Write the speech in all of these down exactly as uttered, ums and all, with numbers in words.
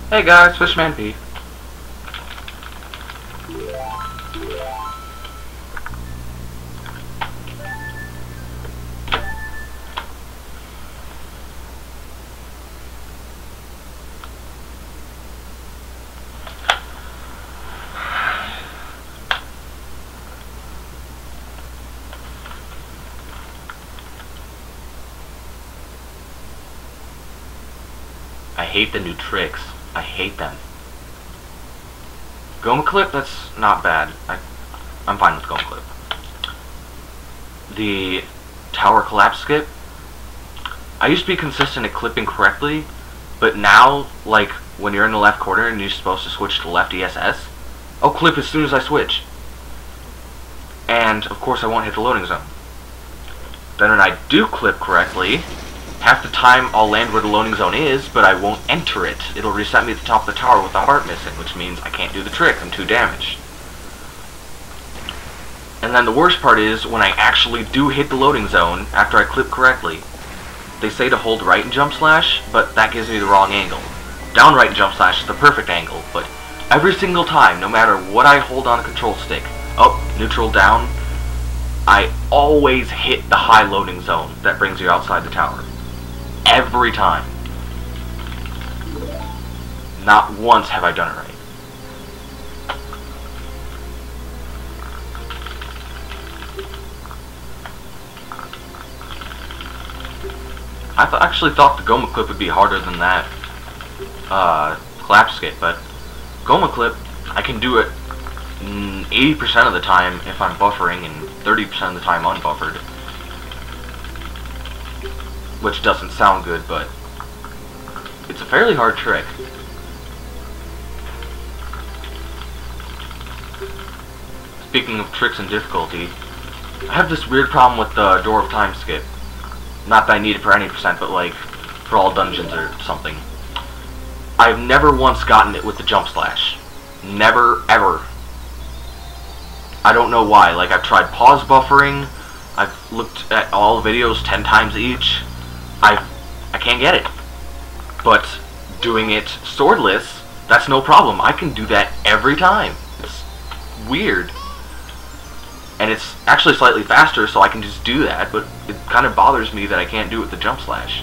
Hey guys, Fishman P. I hate the new tricks. I hate them. Goma Clip, that's not bad. I, I'm fine with Goma Clip. The Tower Collapse Skip, I used to be consistent at clipping correctly, but now, like, when you're in the left corner and you're supposed to switch to left E S S, I'll clip as soon as I switch. And, of course, I won't hit the loading zone. Then when I do clip correctly, half the time I'll land where the loading zone is, but I won't enter it. It'll reset me at the top of the tower with the heart missing, which means I can't do the trick. I'm too damaged. And then the worst part is, when I actually do hit the loading zone, after I clip correctly, they say to hold right and jump slash, but that gives me the wrong angle. Down right and jump slash is the perfect angle, but every single time, no matter what I hold on a control stick, up, neutral, down, I always hit the high loading zone that brings you outside the tower. Every time. Not once have I done it right. I th actually thought the Goma Clip would be harder than that uh, Collapse Skip, but Goma Clip, I can do it eighty percent of the time if I'm buffering and thirty percent of the time unbuffered. Which doesn't sound good, but it's a fairly hard trick. Speaking of tricks and difficulty, I have this weird problem with the Door of Time skip. Not that I need it for any percent, but like for all dungeons or something. I've never once gotten it with the jump slash. Never, ever. I don't know why. Like, I've tried pause buffering, I've looked at all videos ten times each. I I can't get it. But doing it swordless, that's no problem. I can do that every time. It's weird. And it's actually slightly faster, so I can just do that, but it kind of bothers me that I can't do it with the jump slash.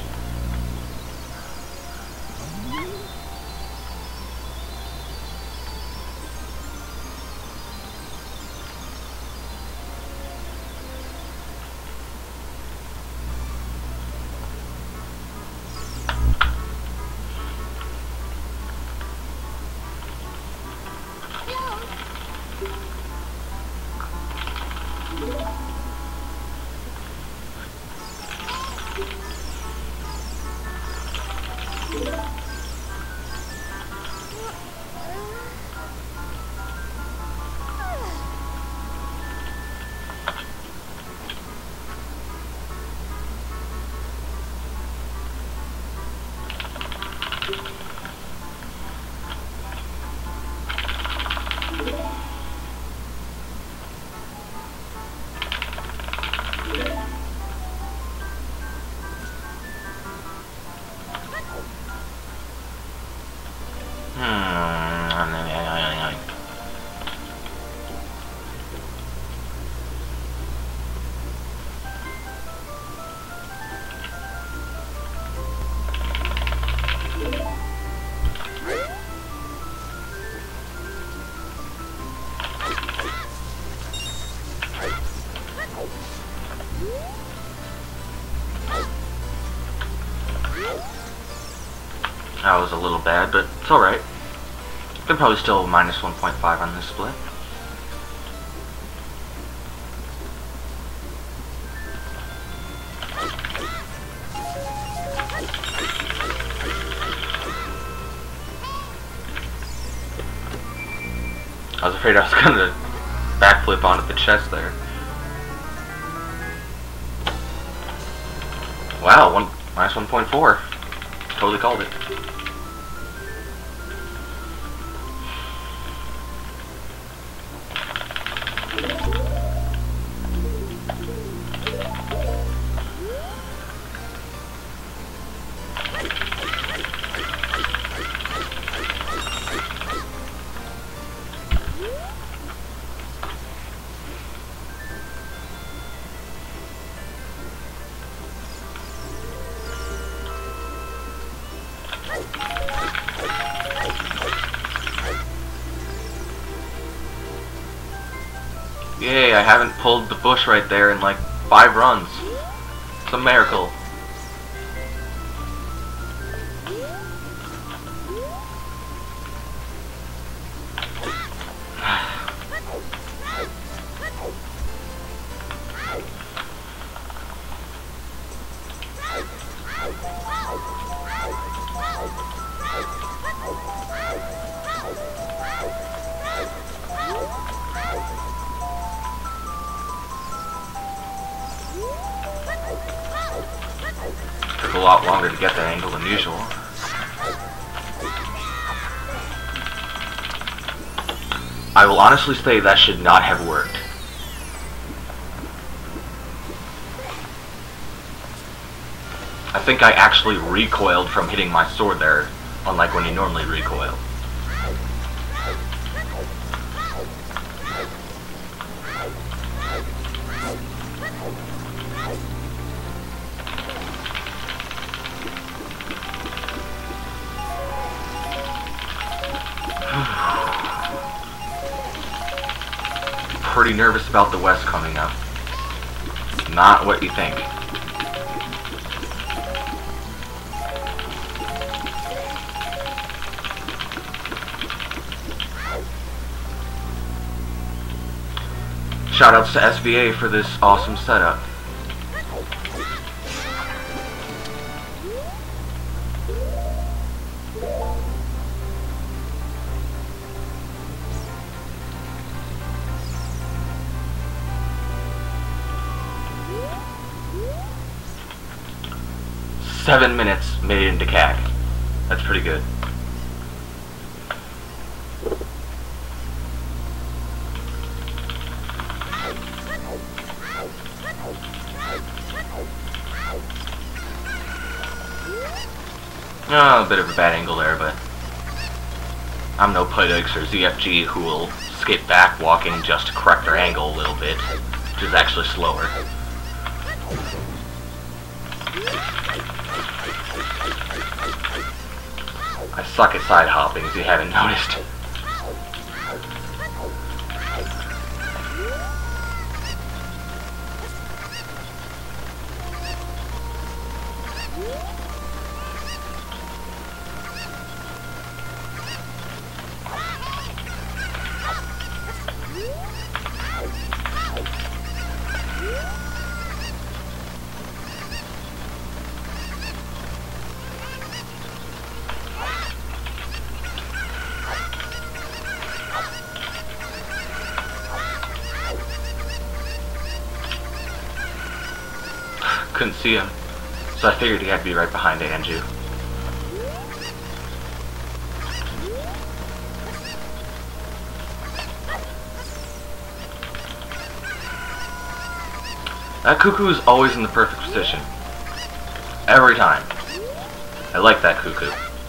That was a little bad, but it's alright. Could probably still minus one point five on this split. I was afraid I was gonna backflip onto the chest there. Wow, one minus one point four. Totally called it. Yay, I haven't pulled the bush right there in like five runs. It's a miracle. Took a lot longer to get that angle than usual. I will honestly say that should not have worked. I think I actually recoiled from hitting my sword there, unlike when you normally recoil. Pretty nervous about the West coming up. Not what you think. Shoutouts to S V A for this awesome setup. Seven minutes made it into C A C. That's pretty good. Oh, a bit of a bad angle there, but I'm no Pydex or Z F G who will skip back walking just to correct their angle a little bit, which is actually slower. I suck at side hopping, if you haven't noticed. Couldn't see him, so I figured he had to be right behind Anju. That cuckoo is always in the perfect position. Every time. I like that cuckoo.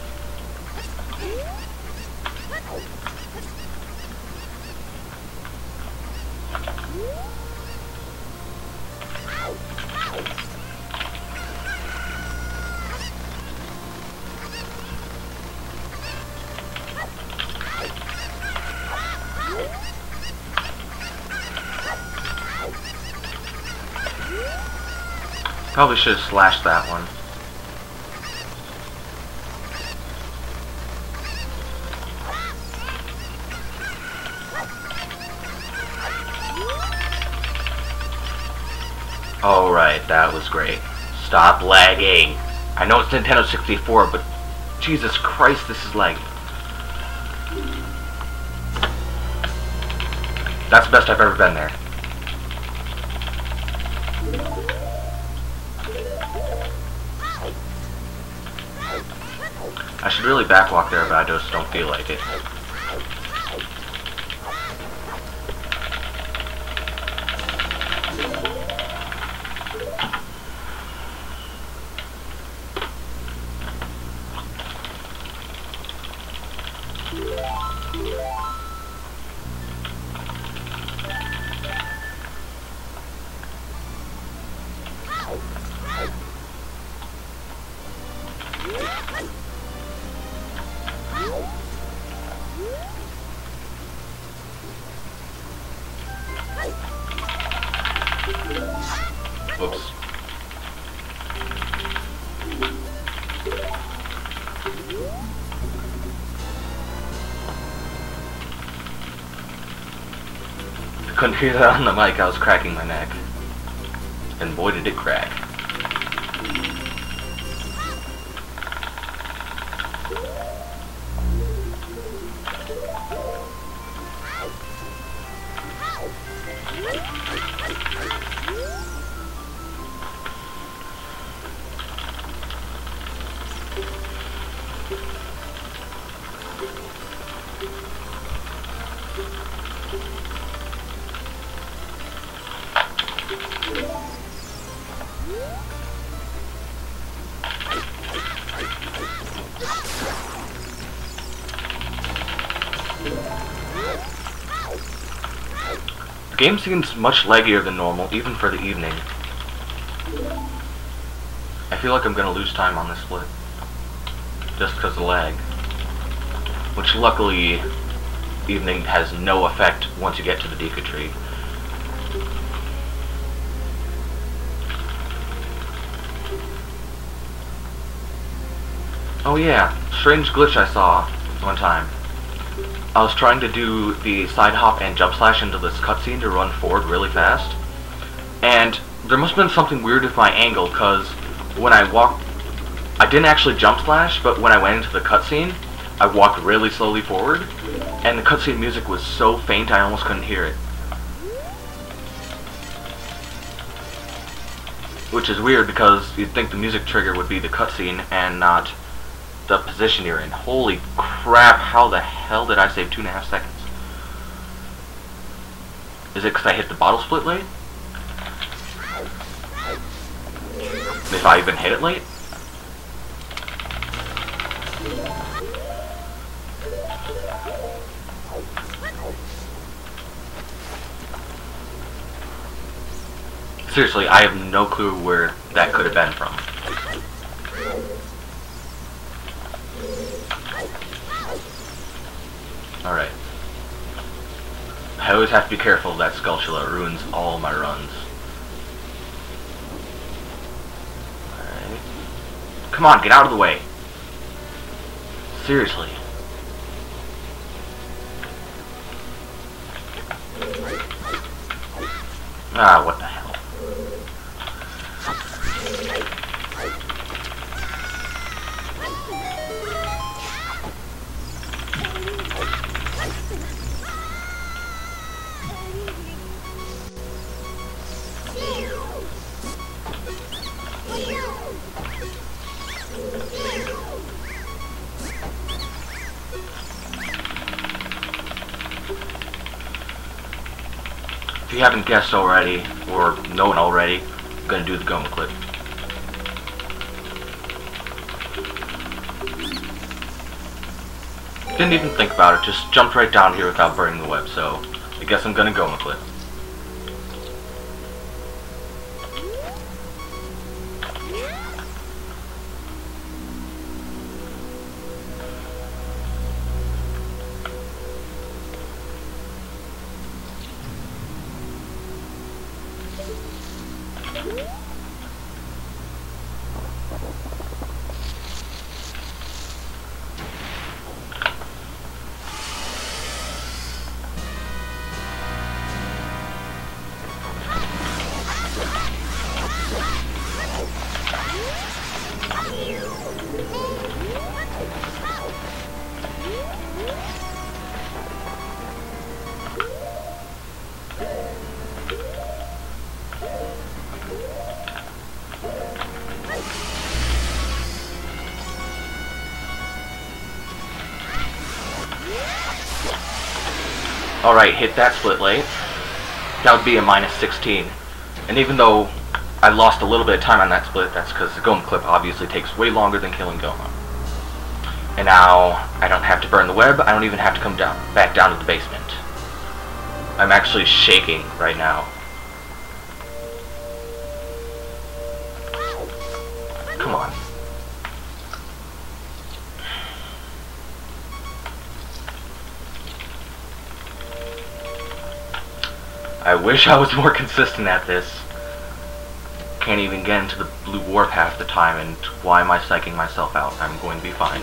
Probably should have slashed that one. Alright, that was great. Stop lagging. I know it's Nintendo sixty-four, but Jesus Christ, this is lagging. That's the best I've ever been there. I should really backwalk there, but I just don't feel like it. Couldn't hear that on the mic, I was cracking my neck. And boy did it crack. The game seems much laggier than normal, even for the evening. I feel like I'm gonna lose time on this split. Just because of lag. Which luckily, evening has no effect once you get to the Deca tree. Oh yeah, strange glitch I saw one time. I was trying to do the side hop and jump slash into this cutscene to run forward really fast. And there must have been something weird with my angle, because when I walked, I didn't actually jump slash, but when I went into the cutscene, I walked really slowly forward, and the cutscene music was so faint I almost couldn't hear it. Which is weird, because you'd think the music trigger would be the cutscene and not the position you're in. Holy crap, how the hell did I save two and a half seconds? Is it because I hit the bottle split late? If I even hit it late? Seriously, I have no clue where that could have been from. Alright. I always have to be careful of that Skulltula. It ruins all my runs. Alright. Come on, get out of the way. Seriously. Ah, what the hell. If you haven't guessed already, or known already, I'm gonna do the Goma clip. Didn't even think about it, just jumped right down here without burning the web, so I guess I'm gonna Goma clip. Alright, hit that split late. That would be a minus sixteen. And even though I lost a little bit of time on that split, that's because the Goma clip obviously takes way longer than killing Goma. And now I don't have to burn the web, I don't even have to come down back down to the basement. I'm actually shaking right now. Come on. I wish I was more consistent at this. Can't even get into the blue warp half the time, and why am I psyching myself out? I'm going to be fine.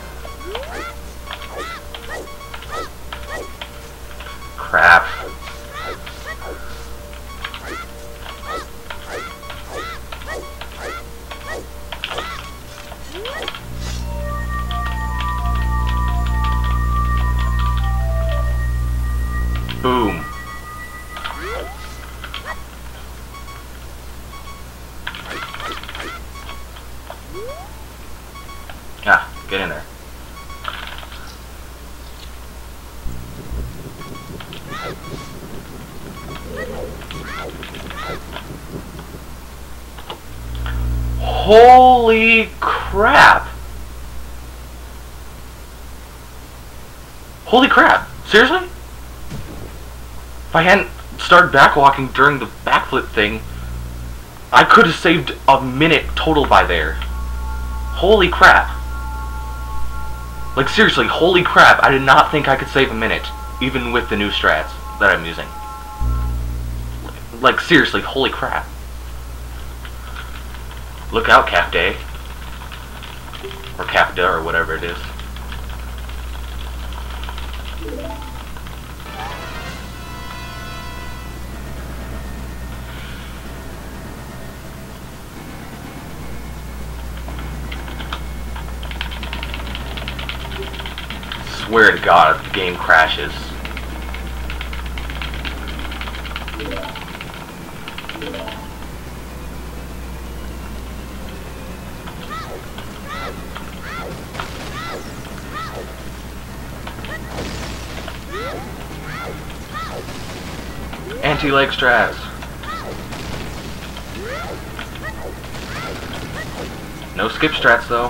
Crap. Ah, get in there. Holy crap! Holy crap! Seriously? If I hadn't started backwalking during the backflip thing, I could have saved a minute total by there. Holy crap. Like seriously, holy crap, I did not think I could save a minute, even with the new strats that I'm using. Like seriously, holy crap. Look out, Capday. Or Capda, or whatever it is. Swear to God, if the game crashes. Anti-leg strats. No skip strats though.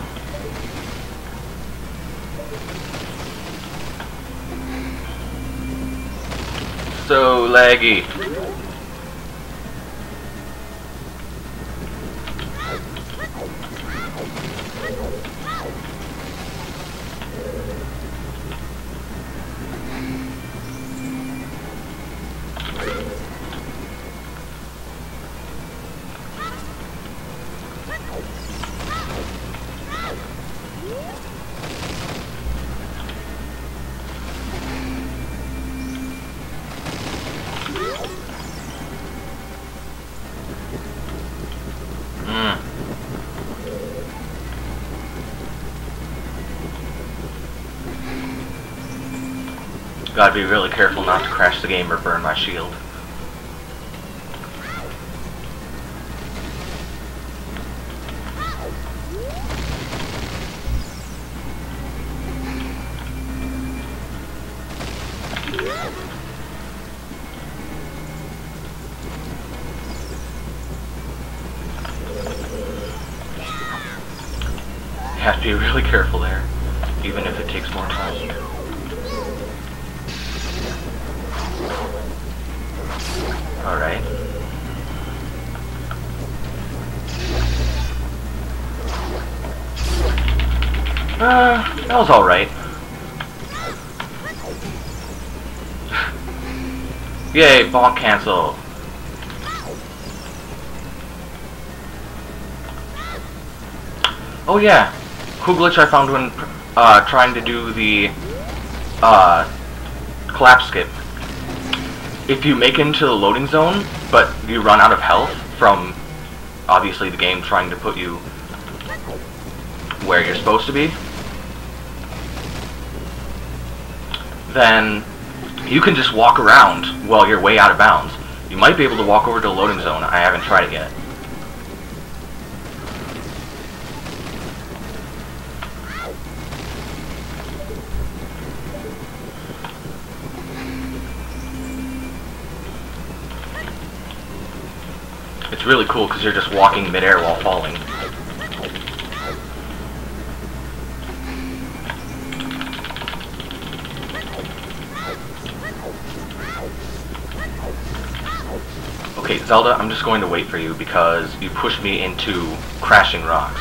So laggy. Gotta be really careful not to crash the game or burn my shield. You have to be really careful there, even if it takes more time. Alright. Uh, that was alright. Yay, bonk cancel. Oh yeah, cool glitch I found when uh, trying to do the uh, collapse skip. If you make it into the loading zone, but you run out of health from, obviously, the game trying to put you where you're supposed to be, then you can just walk around while you're way out of bounds. You might be able to walk over to the loading zone. I haven't tried it yet. It's really cool because you're just walking midair while falling. Okay, Zelda, I'm just going to wait for you because you pushed me into crashing rocks.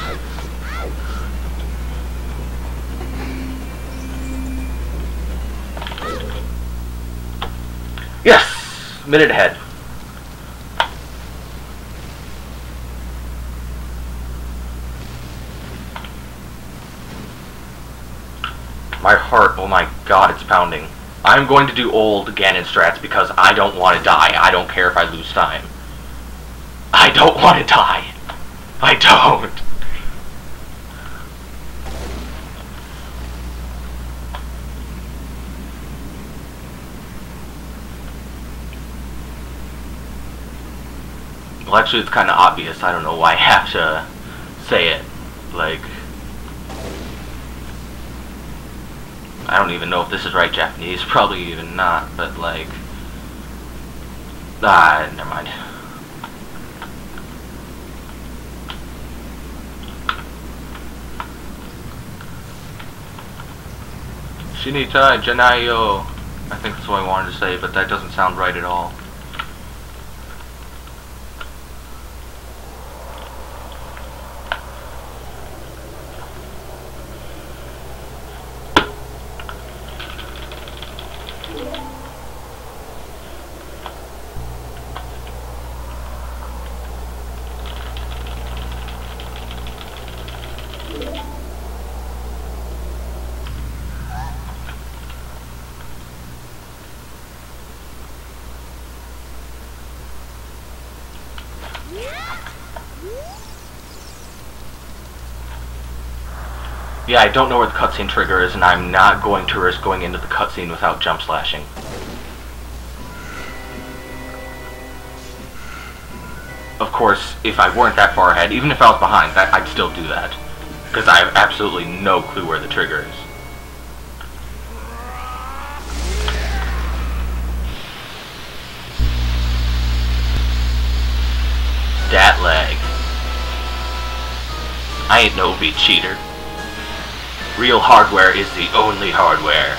Yes! Minute ahead. My heart, oh my god, it's pounding. I'm going to do old Ganon strats because I don't want to die. I don't care if I lose time. I don't want to die. I don't. Well, actually, it's kind of obvious. I don't know why I have to say it. Like... I don't even know if this is right Japanese, probably even not, but like, ah, never mind. Shinita Janayo. I think that's what I wanted to say, but that doesn't sound right at all. Yeah, I don't know where the cutscene trigger is, and I'm not going to risk going into the cutscene without jump slashing. Of course, if I weren't that far ahead, even if I was behind, that I'd still do that. Because I have absolutely no clue where the trigger is. Dat lag. I ain't no beat cheater. Real hardware is the only hardware.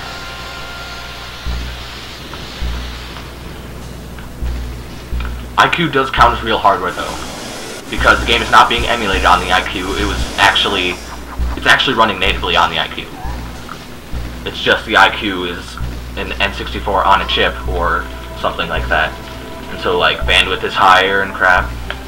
I Q does count as real hardware though, because the game is not being emulated on the I Q. It was actually, it's actually running natively on the I Q. It's just the I Q is an N sixty-four on a chip or something like that, and so like bandwidth is higher and crap.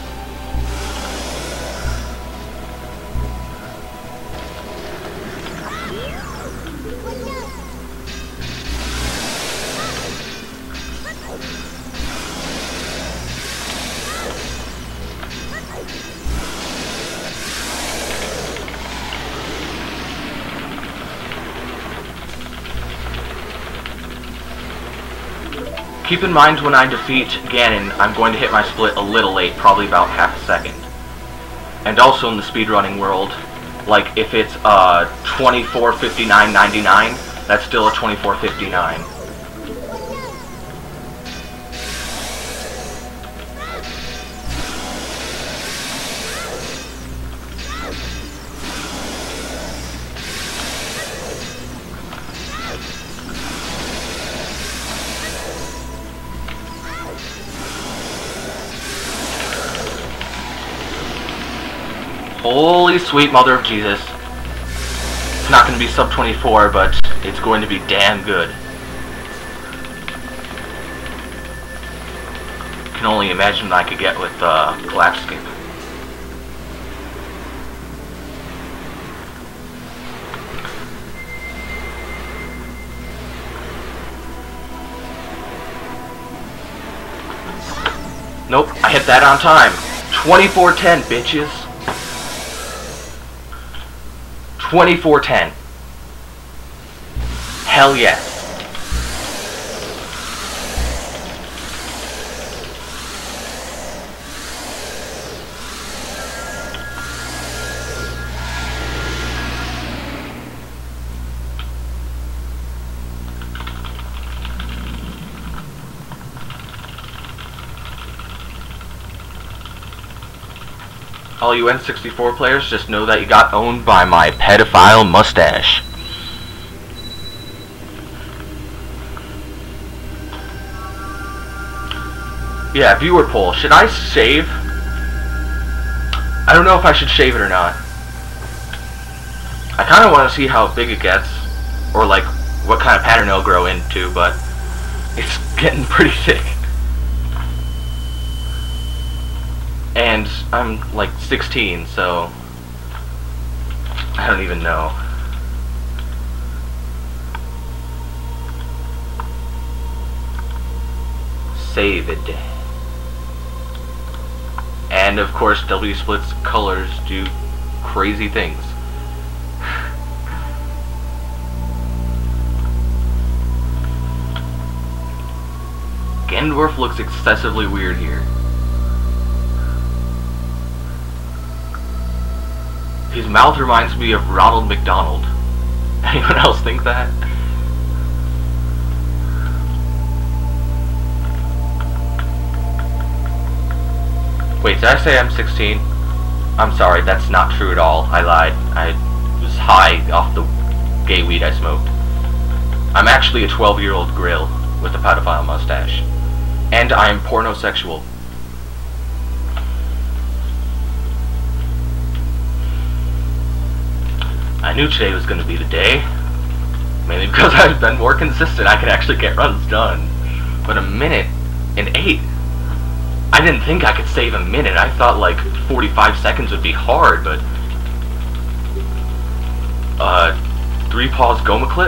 Keep in mind when I defeat Ganon, I'm going to hit my split a little late, probably about half a second. And also in the speedrunning world, like if it's uh, twenty-four fifty-nine ninety-nine, that's still a twenty-four fifty-nine. Holy sweet mother of Jesus. It's not going to be sub twenty-four, but it's going to be damn good. Can only imagine what I could get with uh, Collapse Skip. Nope, I hit that on time. twenty-four ten, bitches. twenty-four ten. Hell yes. All you N sixty-four players, just know that you got owned by my pedophile mustache. Yeah, viewer poll. Should I shave? I don't know if I should shave it or not. I kind of want to see how big it gets, or like what kind of pattern it'll grow into, but it's getting pretty thick. And I'm like sixteen, so I don't even know. Save it. And of course, W Split's colors do crazy things. Ganondorf looks excessively weird here. His mouth reminds me of Ronald McDonald. Anyone else think that? Wait, did I say I'm sixteen? I'm sorry, that's not true at all. I lied. I was high off the gay weed I smoked. I'm actually a twelve-year-old grill with a pedophile mustache. And I'm pornosexual. I knew today was going to be the day. Mainly because I've been more consistent, I could actually get runs done. But a minute and eight. I didn't think I could save a minute. I thought like forty-five seconds would be hard, but uh, three pause Goma clip?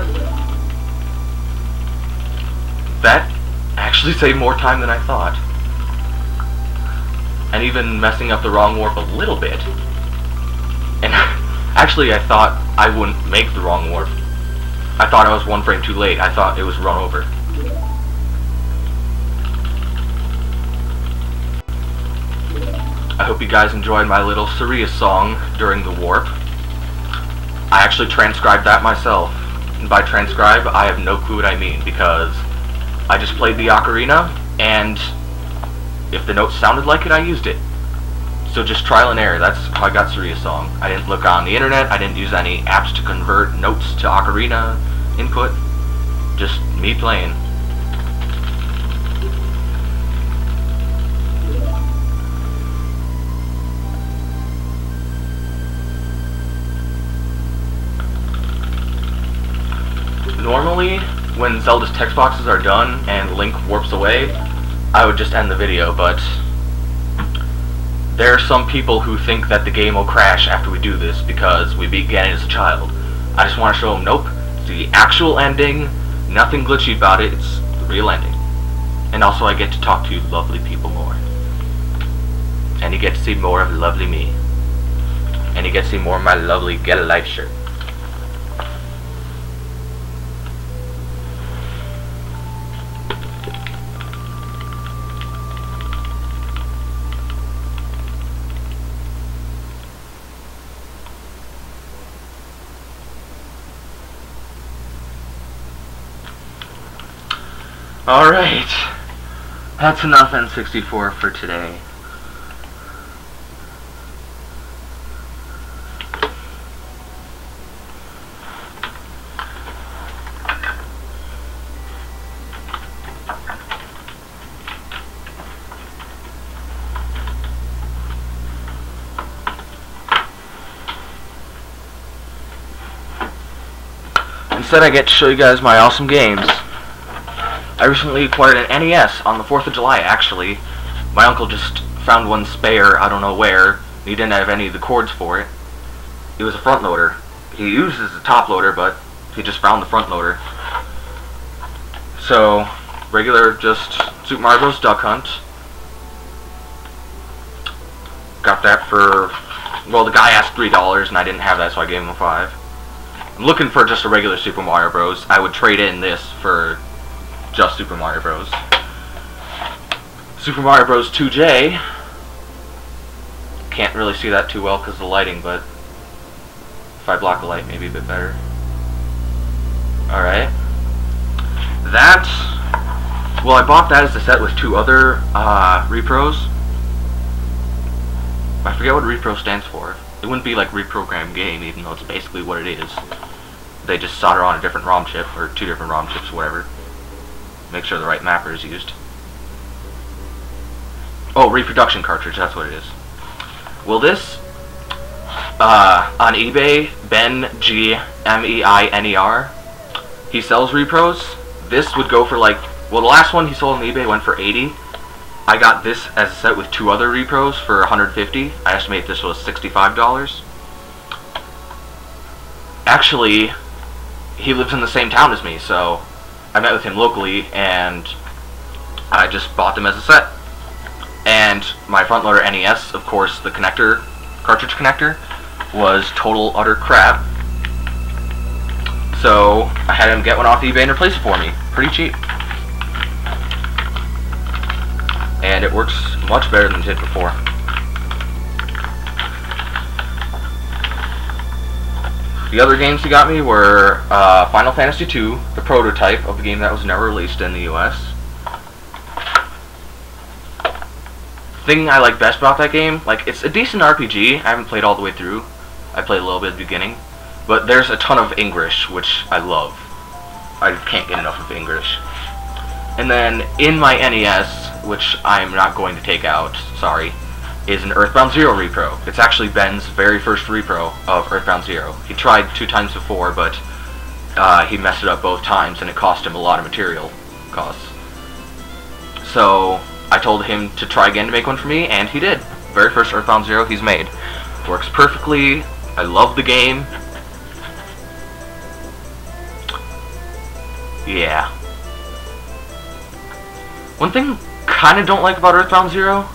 That actually saved more time than I thought. And even messing up the wrong warp a little bit. And actually I thought I wouldn't make the wrong warp. I thought I was one frame too late. I thought it was run over. I hope you guys enjoyed my little Sirius song during the warp. I actually transcribed that myself. And by transcribe, I have no clue what I mean, because I just played the ocarina, and if the notes sounded like it, I used it. So just trial and error. That's how I got Sirius song. I didn't look on the internet. I didn't use any apps to convert notes to ocarina input. Just me playing. Normally, when Zelda's text boxes are done and Link warps away, I would just end the video, but there are some people who think that the game will crash after we do this because we beat Ganon as a child. I just want to show them, nope, it's the actual ending, nothing glitchy about it, it's the real ending. And also I get to talk to you lovely people more. And you get to see more of lovely me. And you get to see more of my lovely Get a Life shirt. Alright, that's enough N sixty-four for today. Instead I get to show you guys my awesome games. I recently acquired an N E S on the fourth of July, actually. My uncle just found one spare, I don't know where. He didn't have any of the cords for it. It was a front loader. He uses a top loader, but he just found the front loader. So, regular, just Super Mario Bros. Duck Hunt. Got that for, well, the guy asked three dollars, and I didn't have that, so I gave him a five. I'm looking for just a regular Super Mario Bros. I would trade in this for just Super Mario Bros. Super Mario Bros. two J. Can't really see that too well because of the lighting, but if I block the light, maybe a bit better. Alright. That, well, I bought that as a set with two other uh, repros. I forget what repro stands for. It wouldn't be like reprogram game, even though it's basically what it is. They just solder on a different ROM chip, or two different ROM chips, whatever. Make sure the right mapper is used. Oh, reproduction cartridge, that's what it is. Well, this, uh, on eBay, Ben G M E I N E R, he sells repros. This would go for like, well, the last one he sold on eBay went for eighty. I got this as a set with two other repros for one hundred fifty. I estimate this was sixty-five dollars. Actually, he lives in the same town as me, so I met with him locally, and I just bought them as a set. And my front loader N E S, of course, the connector, cartridge connector, was total utter crap. So I had him get one off eBay and replace it for me, pretty cheap. And it works much better than it did before. The other games he got me were uh, Final Fantasy two, the prototype of the game that was never released in the U S thing I like best about that game, like, it's a decent R P G. I haven't played all the way through. I played a little bit at the beginning. But there's a ton of English, which I love. I can't get enough of English. And then, in my N E S, which I'm not going to take out, sorry, is an Earthbound Zero repro. It's actually Ben's very first repro of Earthbound Zero. He tried two times before, but uh, he messed it up both times, and it cost him a lot of material costs. So I told him to try again to make one for me, and he did. Very first Earthbound Zero he's made. Works perfectly. I love the game. Yeah. One thing kind of don't like about Earthbound Zero,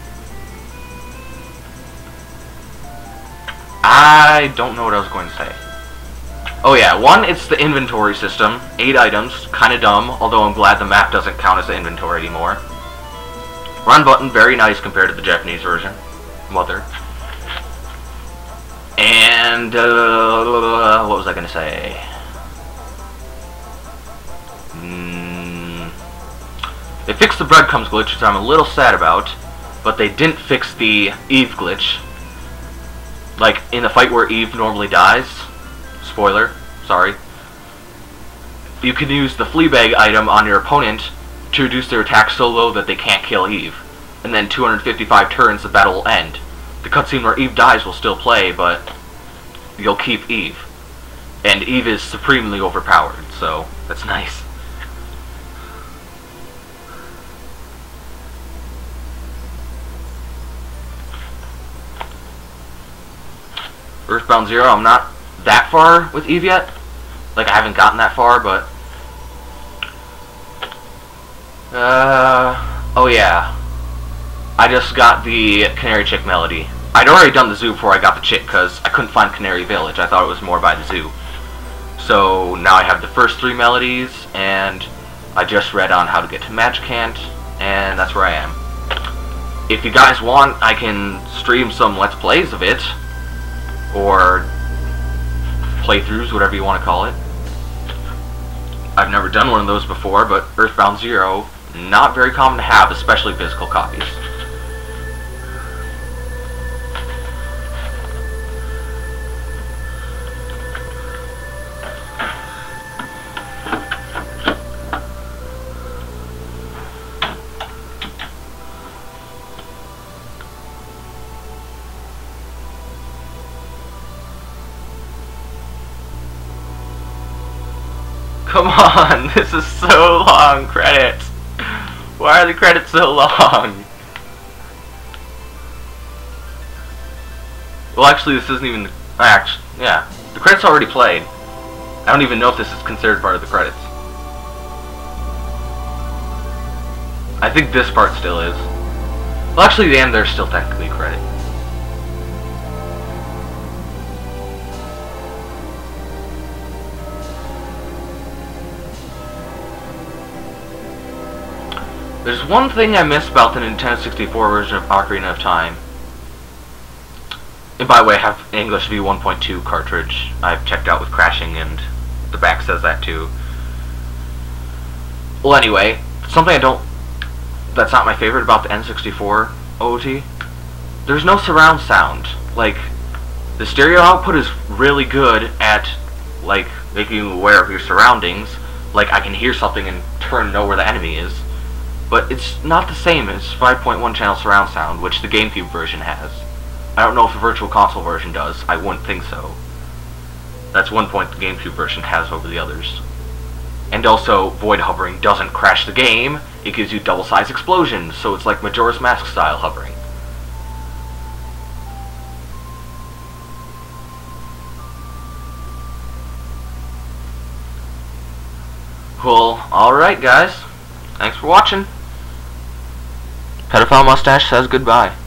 I don't know what I was going to say. Oh yeah, one, it's the inventory system. Eight items, kind of dumb, although I'm glad the map doesn't count as the inventory anymore. Run button, very nice compared to the Japanese version. Mother. And, uh, what was I going to say? Mm, they fixed the breadcrumbs glitch, which I'm a little sad about, but they didn't fix the Eve glitch. Like, in the fight where Eve normally dies, spoiler, sorry, you can use the Fleabag item on your opponent to reduce their attack so low that they can't kill Eve. And then two hundred fifty-five turns, the battle will end. The cutscene where Eve dies will still play, but you'll keep Eve. And Eve is supremely overpowered, so that's nice. Earthbound Zero, I'm not that far with Eve yet. Like, I haven't gotten that far, but... Uh... Oh yeah. I just got the Canary Chick melody. I'd already done the zoo before I got the chick, because I couldn't find Canary Village. I thought it was more by the zoo. So, now I have the first three melodies, and I just read on how to get to Magicant, and that's where I am. If you guys want, I can stream some Let's Plays of it, or playthroughs, whatever you want to call it. I've never done one of those before, but Earthbound Zero, not very common to have, especially physical copies. Come on, this is so long, credits. Why are the credits so long? Well, actually, this isn't even the... Actually, yeah. The credits already played. I don't even know if this is considered part of the credits. I think this part still is. Well, actually, the end there's still technically a credit. There's one thing I miss about the Nintendo sixty-four version of Ocarina of Time. And by the way, I have an English V one point two cartridge I've checked out with crashing, and the back says that too. Well, anyway, something I don't... that's not my favorite about the N sixty-four O O T. There's no surround sound. Like, the stereo output is really good at, like, making you aware of your surroundings. Like, I can hear something and turn and know where the enemy is. But it's not the same as five point one channel surround sound, which the GameCube version has. I don't know if the Virtual Console version does. I wouldn't think so. That's one point the GameCube version has over the others. And also, void hovering doesn't crash the game. It gives you double-size explosions, so it's like Majora's Mask style hovering. Well, alright guys. Thanks for watching. Pedophile Mustache says goodbye.